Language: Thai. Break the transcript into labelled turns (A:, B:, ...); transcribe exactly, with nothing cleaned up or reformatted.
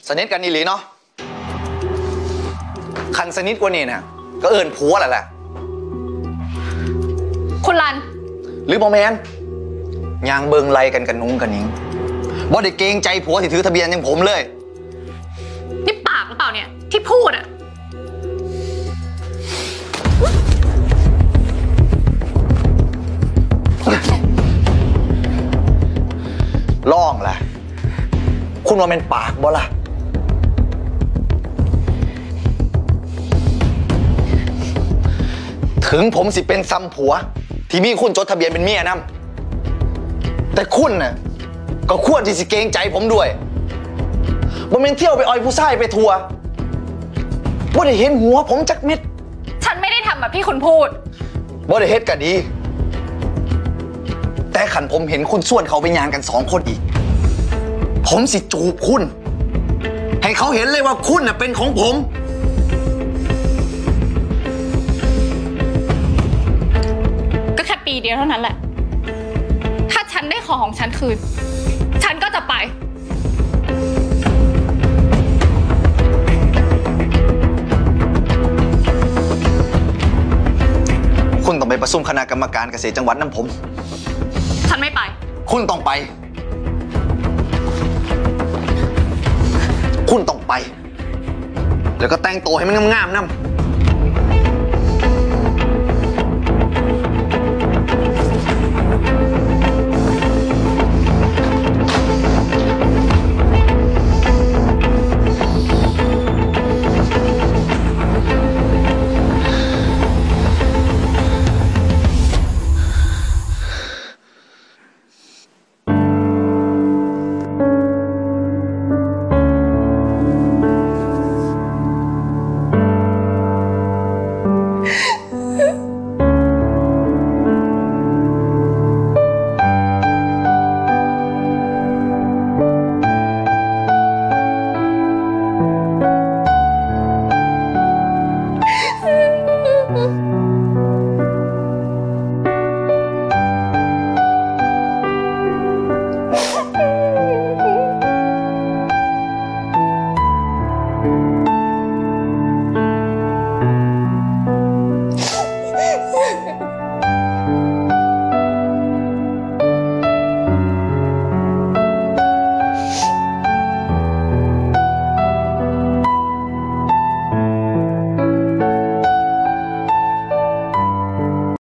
A: สนิทกันนี่หรือเนาะคันสนิทกว่านี่นะก็เอิญผัวแหละแหละ
B: คุณรัน
A: หรือบอแมนยางเบิงไล่กันกันนุ้งกันนิ้งบ่ได้เกรงใจผัวที่ถือทะเบียนอย่างผมเลย
B: นี่ปากหรือเปล่าเนี่ยที่พูดอะ
A: ล่องล่ะคุณว่าเป็นปากบ่ล่ะถึงผมสิเป็นซ้ำผัวที่มีคุณจดทะเบียนเป็นเมียนำแต่คุณน่ะก็ควรที่สิเกรงใจผมด้วยบ่แม่นเที่ยวไปออยผู้ชายไปทัวร์บ่ได้เห็นหัวผมจักเม็ด
B: ฉันไม่ได้ทำแบบที่คุณพูด
A: บ่ได้เฮ็ดก็ดีแต่ขันผมเห็นคุณส่วนเขาไปงานกันสองคนอีกผมสิจูบคุณให้เขาเห็นเลยว่าคุณน่ะเป็นของผม
B: ก็แค่ปีเดียวเท่านั้นแหละถ้าฉันได้ของของฉันคืนฉันก็จะไป
A: คุณต้องไปประชุมคณะกรรมการเกษตรจังหวัดน้ำผม
B: ฉันไม่ไป
A: คุณต้องไปคุณต้องไปแล้วก็แต่งตัวให้มันงามๆน้ำ